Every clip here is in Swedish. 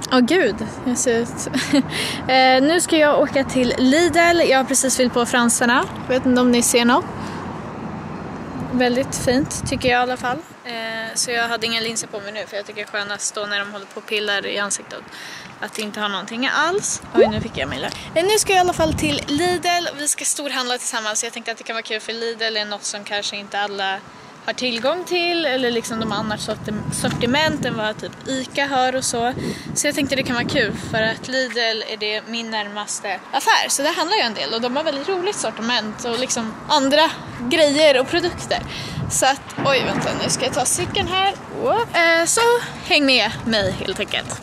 Åh gud, jag ser ut. Nu ska jag åka till Lidl. Jag har precis fyllt på fransarna. Vet inte om ni ser något. Väldigt fint tycker jag i alla fall. Så jag hade inga linser på mig nu, för jag tycker det är skönast då när de håller på och pillar i ansiktet att inte ha någonting alls. Oj, nu fick jag mejla. Nu ska jag i alla fall till Lidl. Vi ska storhandla tillsammans. Jag tänkte att det kan vara kul, för Lidl är något som kanske inte alla har tillgång till, eller liksom de andra sortimenten vad typ Ica har och så. Så jag tänkte det kan vara kul, för att Lidl är det min närmaste affär. Så det handlar ju en del och de har väldigt roligt sortiment och liksom andra grejer och produkter. Så att, oj vänta, nu ska jag ta cykeln här. Så häng med mig helt enkelt.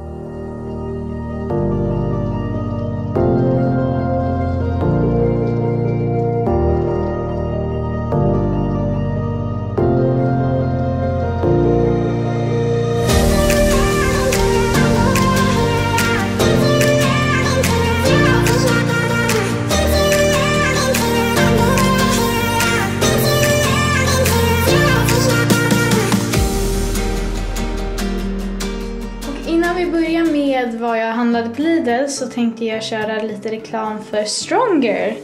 Vad jag handlade på Lidl så tänkte jag köra lite reklam för Stronger.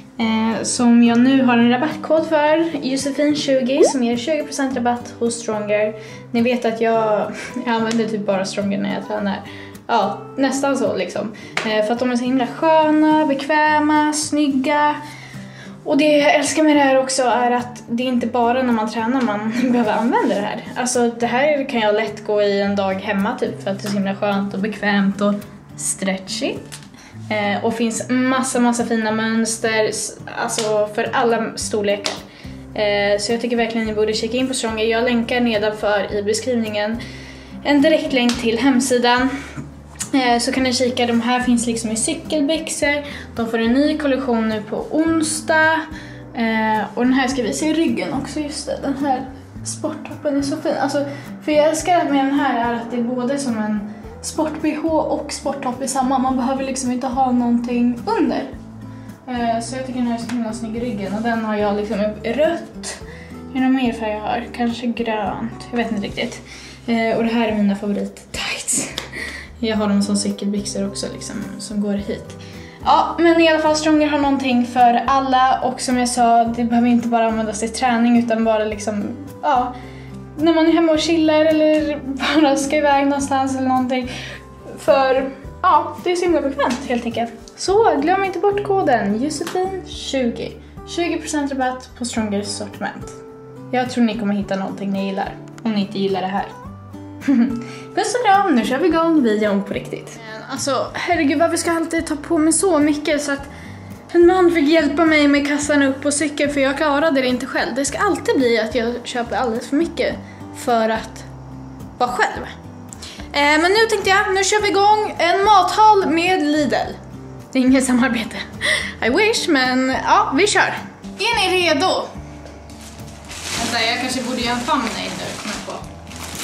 Som jag nu har en rabattkod för, Josefin20, som ger 20% rabatt hos Stronger. Ni vet att jag använder typ bara Stronger när jag tränar. Ja, nästan så liksom. För att de är så himla sköna, bekväma, snygga. Och det jag älskar med det här också är att det är inte bara när man tränar man behöver använda det här. Alltså det här kan jag lätt gå i en dag hemma typ, för att det är så himla skönt och bekvämt och stretchigt. Och finns massa fina mönster, alltså för alla storlekar. Så jag tycker verkligen ni borde kika in på Stronger. Jag länkar nedanför i beskrivningen en direktlänk till hemsidan. Så kan ni kika, de här finns liksom i cykelbyxor. De får en ny kollektion nu på onsdag. Och den här ska vi se i ryggen också, just det. Den här sporttoppen är så fin. Alltså, för jag älskar med den här är att det är både som en sport-BH och sporttopp i samma. Man behöver liksom inte ha någonting under. Så jag tycker den här är så himla snygg i ryggen. Och den har jag liksom rött. Hur någon mer färg jag har? Kanske grönt. Jag vet inte riktigt. Och det här är mina favorit-tights. Jag har dem som cykelbyxor också liksom, som går hit. Ja, men i alla fall Stronger har någonting för alla. Och som jag sa, det behöver inte bara användas till träning, utan bara liksom, ja, när man är hemma och chillar eller bara ska iväg någonstans eller någonting. För ja, det är så himla bekvämt helt enkelt. Så glöm inte bort koden Josefin20. 20% rabatt på Strongers sortiment. Jag tror ni kommer hitta någonting ni gillar, om ni inte gillar det här. Puss och kram, nu kör vi igång videon på riktigt. Alltså herregud, varför ska jag alltid ta på mig så mycket så att en man fick hjälpa mig med kassan upp på cykeln, för jag klarade det inte själv. Det ska alltid bli att jag köper alldeles för mycket för att vara själv. Men nu tänkte jag, nu kör vi igång en mathall med Lidl. Det är inget samarbete, I wish, men ja, vi kör. Är ni redo? Vänta, jag kanske borde göra en thumbnail nu, kommer jag på.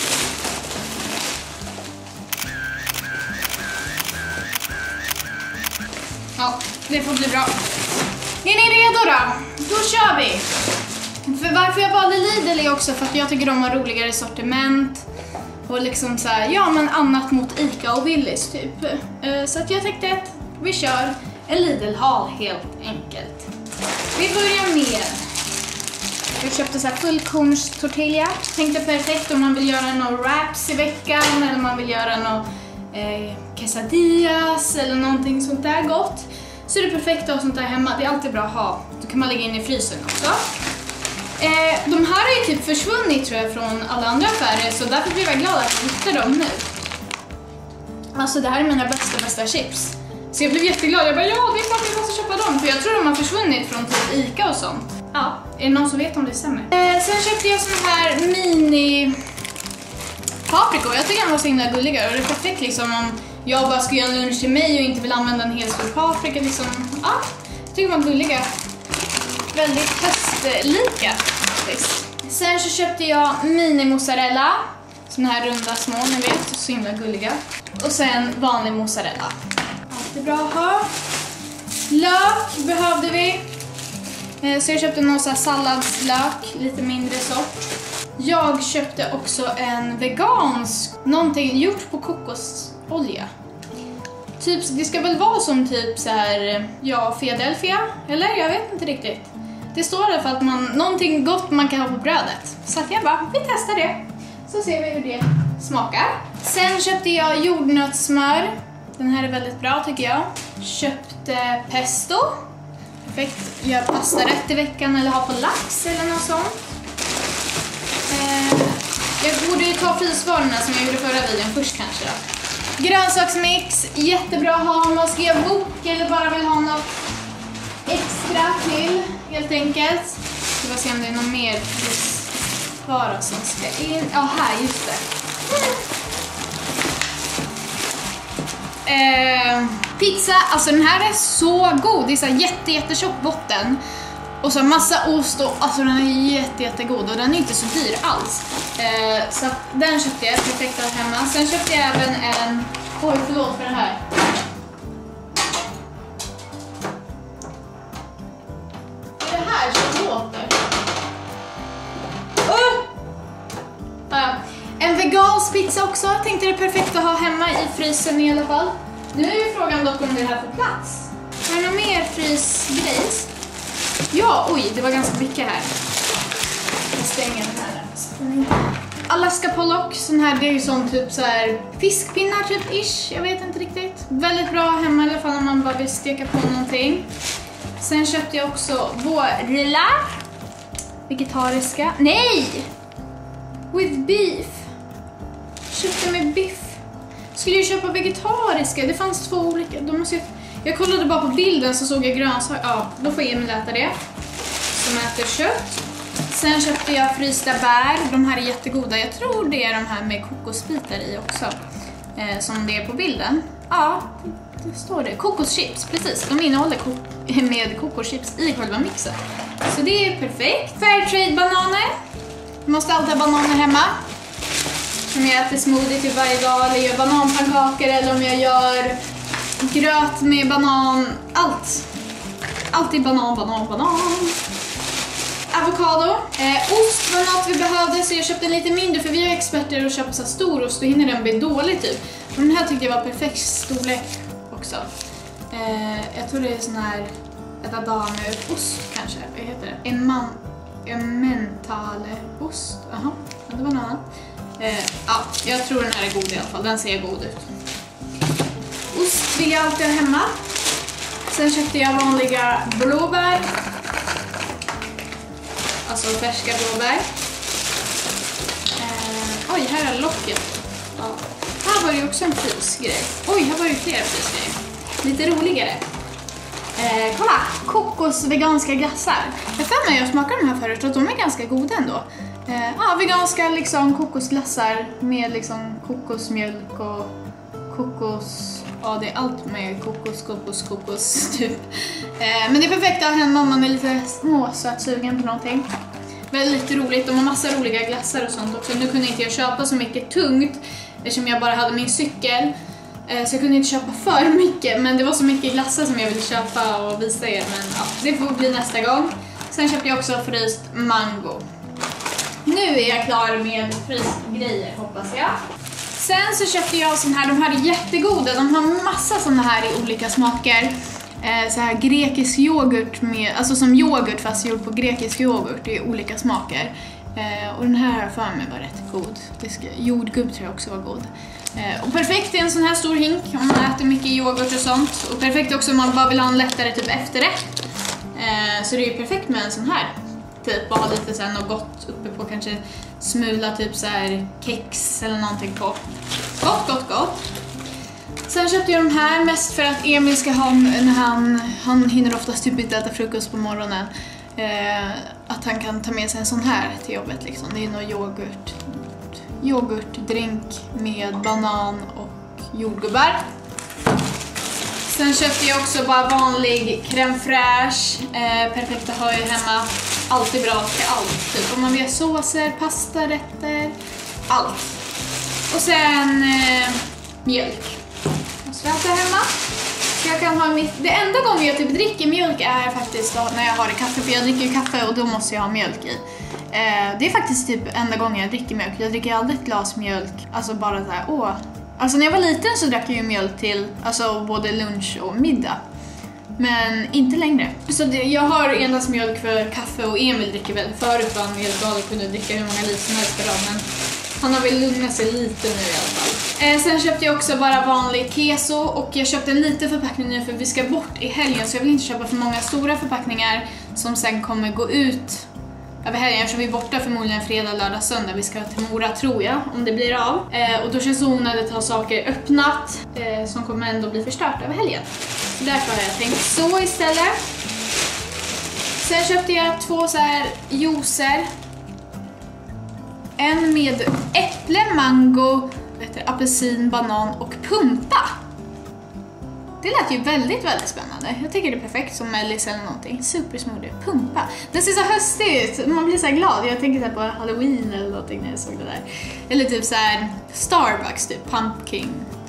Ja, det får bli bra. Är ni redo då? Då kör vi! För varför jag valde Lidl är också för att jag tycker de har roligare sortiment. Och liksom så här, ja men annat mot Ica och Willys typ. Så att jag tänkte att vi kör en Lidl-hall helt enkelt. Vi börjar med, jag köpte så här fullkornstortilla. Tänkte perfekt om man vill göra några wraps i veckan, eller man vill göra några quesadillas eller någonting sånt där gott. Så är det perfekt att ha sånt där hemma. Det är alltid bra att ha. Då kan man lägga in i frysen också. De här har ju typ försvunnit tror jag från alla andra affärer, så därför blir jag glad att jag hittar dem nu. Alltså det här är mina bästa chips. Så jag blev jätteglad. Jag bara, ja det är klart jag måste köpa dem, för jag tror de har försvunnit från typ Ica och sånt. Ja, är det någon som vet om det stämmer? Sen köpte jag sån här mini paprikor. Jag tycker de var så himla gulliga, och det är perfekt liksom om jag bara ska göra en lunch till mig och inte vill använda en hel stor paprika liksom. Ja, jag tycker de var gulliga. Väldigt höstlika faktiskt. Sen så köpte jag mini mozzarella. Såna här runda små, ni vet, så himla gulliga. Och sen vanlig mozzarella. Allt är bra att ha. Lök behövde vi. Så jag köpte någon sån här salladslök, lite mindre sort. Jag köpte också en vegansk, någonting gjort på olja. Typ, det ska väl vara som typ så här, ja, Philadelphia, eller? Jag vet inte riktigt. Det står i alla fall att någonting gott man kan ha på brödet. Så att jag bara, vi testar det. Så ser vi hur det smakar. Sen köpte jag jordnötssmör. Den här är väldigt bra tycker jag. Köpte pesto. Perfekt, gör pastarätt i veckan eller ha på lax eller något sånt. Jag borde ju ta frysvarorna som jag gjorde förra videon först kanske då. Grönsaksmix, jättebra att ha om man ska göra bok eller bara vill ha något extra till helt enkelt. Vi får se om det är någon mer frysvara som ska in. Ja, här, just det. Pizza, alltså den här är så god. Det är så jättetjock botten. Och så massa ost och alltså den är jättegod och den är inte så dyr alls. Så den köpte jag perfekt att ha hemma. Sen köpte jag även en, oj förlåt för det här. Det är det här som låter. En vegansk pizza också. Tänkte det är perfekt att ha hemma i frysen i alla fall. Nu är ju frågan dock om det här får plats. Har du någon mer frysgrejs? Ja, oj, det var ganska mycket här. Jag stänger den här. Alaska pollock, sån här, det är ju sån typ så här fiskpinnar typ ish, jag vet inte riktigt. Väldigt bra hemma i alla fall om man bara vill steka på någonting. Sen köpte jag också vårrilla. Vegetariska. Nej! With beef. Köpte med biff. Skulle ju köpa vegetariska, det fanns två olika. Jag kollade bara på bilden så såg jag grönsaker. Ja, då får Emil äta det. Som äter kött. Sen köpte jag frysta bär. De här är jättegoda. Jag tror det är de här med kokosbitar i också. Som det är på bilden. Ja, det står det. Kokoschips, precis. De innehåller med kokoschips i själva mixen. Så det är perfekt. Fairtrade-bananer. Jag måste alltid ha bananer hemma. Om jag äter smoothie till varje dag eller gör bananpannkakor eller om jag gör gröt med banan, allt. Alltid banan. Avokado. Ost var något vi behövde så jag köpte en lite mindre för vi är experter och köper så stor ost och hinner den bli dålig typ. Men den här tyckte jag var perfekt storlek också. Jag tror det är sån här Adameost kanske, vad heter det? Emmentaler-ost. Jaha, det var något annat. Ja, jag tror den här är god i alla fall, den ser god ut. Ost vill jag alltid ha hemma. Sen köpte jag vanliga blåbär. Alltså färska blåbär. Oj, här är locket. Ja. Här var det också en frysgrej. Oj, här var det flera frysgrejer. Lite roligare. Kolla, kokos veganska glassar. Jag för mig jag smakar de här förut och de är ganska goda ändå. Ja, veganska liksom kokosglassar med liksom kokosmjölk och kokos. Ja, det är allt med kokos typ. Men det är perfekt att hemma om man är lite småsötsugen på någonting. Väldigt roligt, de har massa roliga glassar och sånt också. Nu kunde inte jag köpa så mycket tungt eftersom jag bara hade min cykel. Så jag kunde inte köpa för mycket, men det var så mycket glassar som jag ville köpa och visa er. Men ja, det får bli nästa gång. Sen köpte jag också fryst mango. Nu är jag klar med frysgrejer, hoppas jag. Sen så köpte jag sån här, de här är jättegoda. De har massa såna här i olika smaker. Så här grekisk yoghurt med, alltså som yoghurt fast gjord på grekisk yoghurt i olika smaker. Och den här för mig var rätt god. Jordgubb tror jag också var god. Och perfekt i en sån här stor hink om man äter mycket yoghurt och sånt. Och perfekt också om man bara vill ha en lättare typ efterrätt. Så det är ju perfekt med en sån här. Typ bara lite sen och gott uppe på, kanske smula typ så här kex eller någonting på. Gott. Sen köpte jag de här mest för att Emil ska ha när han hinner oftast typ inte äta frukost på morgonen. Att han kan ta med sig en sån här till jobbet liksom. Det är nog yoghurtdrink med banan och jordgubbar. Sen köpte jag också bara vanlig crème fraîche. Perfekt att ha ju hemma. Alltid bra till allt. Typ om man vill ha såser, pastarätter, allt. Och sen mjölk. Måste jag ha hemma. Så jag kan ha det enda gången jag typ dricker mjölk är faktiskt när jag har det kaffe. För jag dricker ju kaffe och då måste jag ha mjölk i. Det är faktiskt typ enda gången jag dricker mjölk. Jag dricker aldrig ett glas mjölk. Alltså bara så här, Alltså när jag var liten så drack jag ju mjölk till både lunch och middag. Men inte längre. Så jag har endast mjölk för kaffe och Emil dricker väl. Förut var han helt galen och kunde dricka hur många liter som helst per dag. Men han har väl lugnat sig lite nu i alla fall. Sen köpte jag också bara vanlig keso och jag köpte en liten förpackning nu för vi ska bort i helgen. Så jag vill inte köpa för många stora förpackningar som sen kommer gå ut över helgen. Eftersom vi är borta förmodligen fredag, lördag, söndag. Vi ska till Mora tror jag, om det blir av. Och då känns det onödigt att ha saker öppnat som kommer ändå bli förstört över helgen. Så därför har jag tänkt så istället. Sen köpte jag 2 så här juicer. En med äpple, mango, apelsin, banan och pumpa. Det lät ju väldigt, väldigt spännande. Jag tycker det är perfekt som mellis eller någonting. Supersmoothie, pumpa. Den ser så höstig ut. Man blir så här glad. Jag tänker så här på Halloween eller någonting när jag såg det där. Eller typ så här Starbucks, typ pumpkin.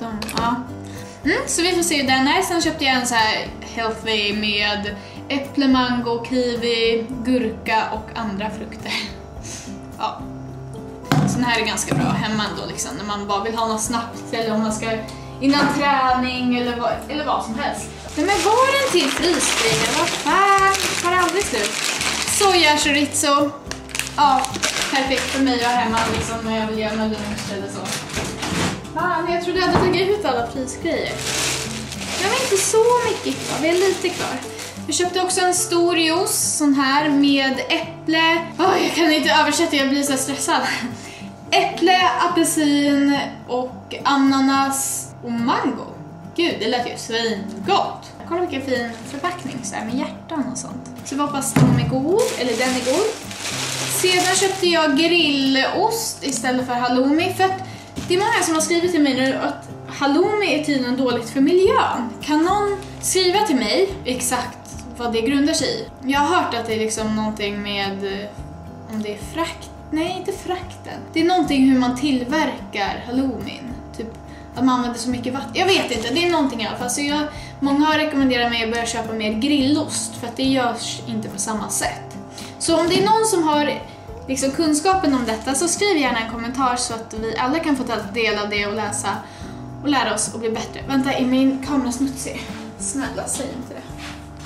Så vi får se hur den är. Sen köpte jag en så här healthy med äpple, mango, kiwi, gurka och andra frukter. Ja. Så den här är ganska bra hemma ändå liksom. När man bara vill ha något snabbt eller om man ska innan träning eller vad som helst. Men var den till frysgrejer? Vad fan? Tar det aldrig slut? Soja chorizo. Ja, perfekt för mig att ha hemma liksom när jag vill göra med lunch eller så. Fan, jag trodde jag hade tagit ut alla frysgrejer. Jag har inte så mycket kvar, vi är lite kvar. Jag köpte också en stor juice, sån här med äpple. Jag kan inte översätta, jag blir så stressad. Äpple, apelsin och ananas och mango. Gud, det lät ju svingott. Kolla vilken fin förpackning så här med hjärtan och sånt. Så vi hoppas den är god, eller den är god. Sedan köpte jag grillost istället för halloumi. För att det är många som har skrivit till mig nu att halloumi är tydligen dåligt för miljön. Kan någon skriva till mig exakt vad det grundar sig i? Jag har hört att det är liksom någonting med om det är frakt. Nej, inte frakten. Det är någonting hur man tillverkar halloumin. Typ att man använder så mycket vatten. Jag vet inte, det är någonting i alla fall. Så många har rekommenderat mig att börja köpa mer grillost. För att det görs inte på samma sätt. Så om det är någon som har liksom kunskapen om detta så skriv gärna en kommentar så att vi alla kan få ta del av det och läsa och lära oss att bli bättre. Vänta, är min kamera smutsig? Snälla, säg inte det.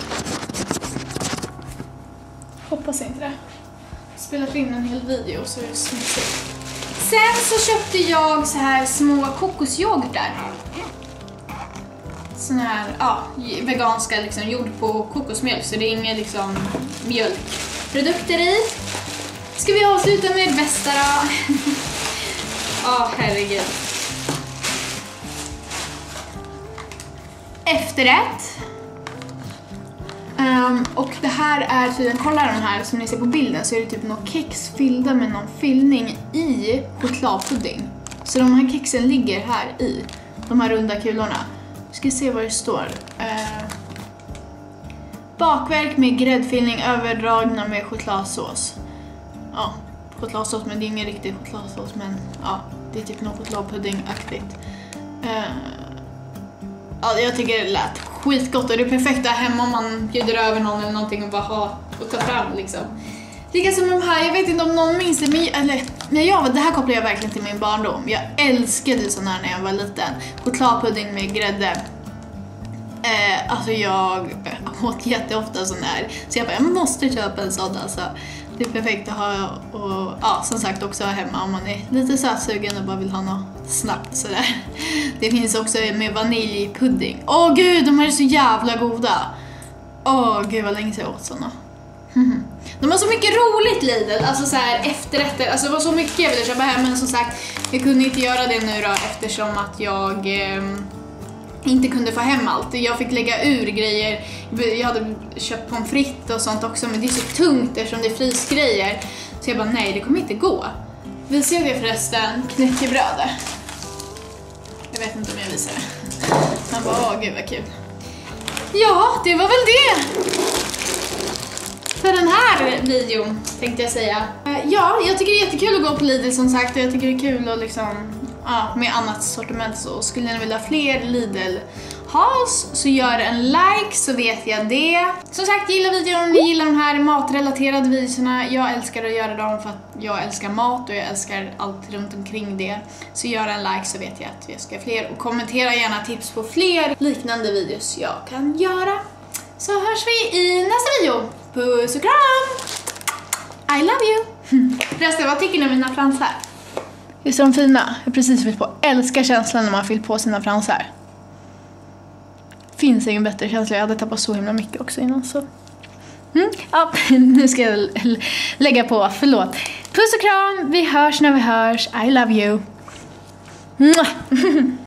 Hoppas inte det. Spelat in en hel video så är det smutsigt. Sen så köpte jag så här små kokosyoghurtar. Såna här, veganska liksom, gjord på kokosmjölk så det är inga liksom mjölkprodukter i. Ska vi avsluta med det bästa då? Herregud. Efterrätt. Och det här är tydligen, kolla de här som ni ser på bilden så är det typ någon kex fyllda med någon fyllning i chokladpudding. Så de här kexen ligger här i de här runda kulorna. Ska se vad det står. Bakverk med gräddfyllning överdragna med chokladsås. Ja, chokladsås men det är ingen riktig chokladsås men ja, det är typ någon chokladpuddingaktigt. Ja, jag tycker det lät skitgott och det är perfekt där hemma om man bjuder över någon eller någonting och bara ha och ta fram liksom. Lika som de här, jag vet inte om någon minns det, men det här kopplar jag verkligen till min barndom. Jag älskade sån här när jag var liten. Chokladpudding med grädde. Alltså jag åt jätteofta sån här. Så jag måste köpa en sån alltså. Det är perfekt att ha och ja, som sagt också hemma om man är lite sötsugen och bara vill ha något snabbt sådär. Det finns också med vaniljpudding. Åh gud, de här är så jävla goda. Åh gud vad länge sedan jag åt såna. De har så mycket roligt Lidl, alltså så här efterrätter, alltså det var så mycket jag ville köpa hem men som sagt, jag kunde inte göra det nu då eftersom att jag inte kunde få hem allt. Jag fick lägga ur grejer. Jag hade köpt pommes frites och sånt också men det är så tungt eftersom det är frysgrejer. Så jag bara nej, det kommer inte gå. Visar jag det förresten? Knäckebröd. Jag vet inte om jag visar det. Man bara gud vad kul. Ja, det var väl det. För den här videon tänkte jag säga. Ja, jag tycker det är jättekul att gå på Lidl som sagt och jag tycker det är kul att liksom med annat sortiment så skulle ni vilja ha fler Lidl ha oss så gör en like så vet jag det. Som sagt, gilla videon om ni gillar de här matrelaterade videorna. Jag älskar att göra dem för att jag älskar mat och jag älskar allt runt omkring det. Så gör en like så vet jag att vi ska ha fler. Och kommentera gärna tips på fler liknande videos jag kan göra. Så hörs vi i nästa video. Puss och kram! I love you! Förresten, vad tycker ni om mina fransar? Visst är de fina? Jag har precis fyllt på. Älskar känslan när man fyllt på sina fransar. Finns ingen bättre känsla. Jag hade tappat så himla mycket också innan så. Ja, nu ska jag lägga på. Förlåt. Puss och kram. Vi hörs när vi hörs. I love you.